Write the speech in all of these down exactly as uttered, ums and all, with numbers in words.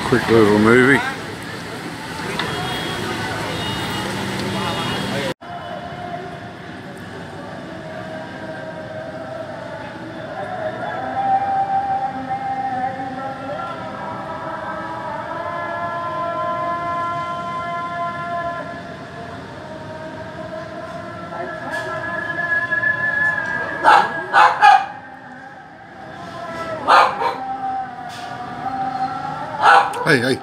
quick little movie. Hey, hey.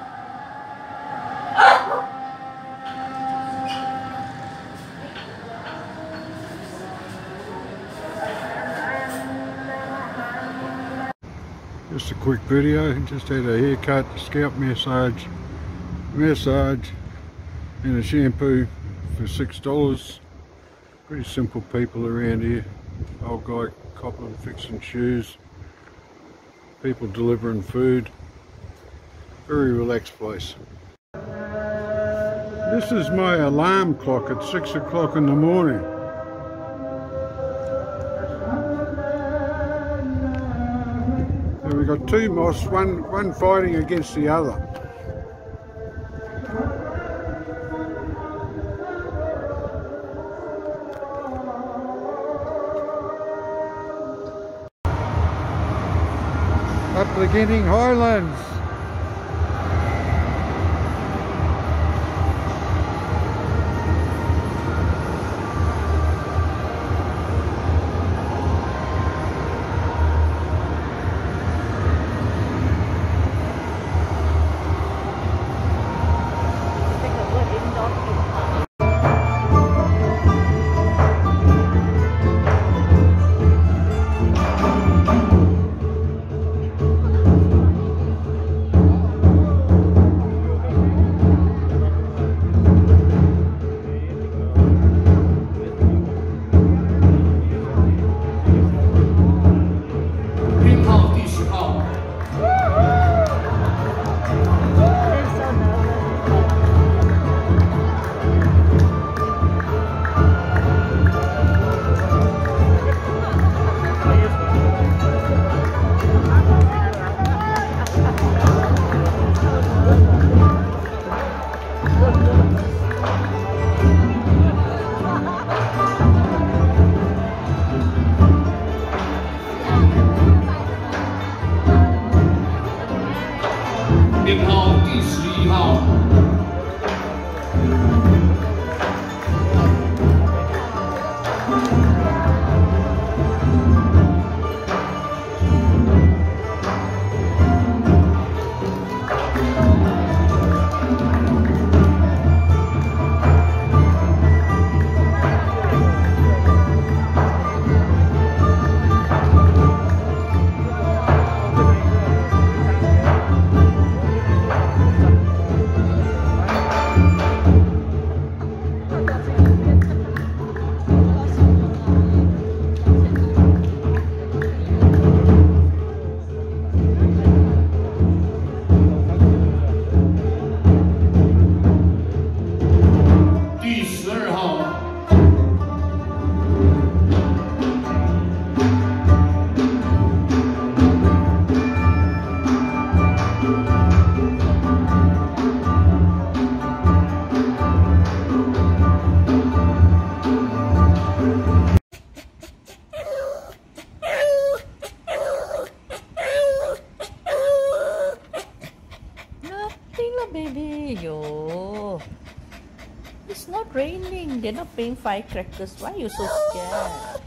Just a quick video. Just had a haircut, scalp massage, massage, and a shampoo for six dollars. Pretty simple people around here. Old guy copping, fixing shoes. People delivering food. Very relaxed place. This is my alarm clock at six o'clock in the morning. And we've got two moths, one, one fighting against the other. Up the Guinea Highlands. Baby, yo, it's not raining. They're not playing firecrackers. Why are you so scared?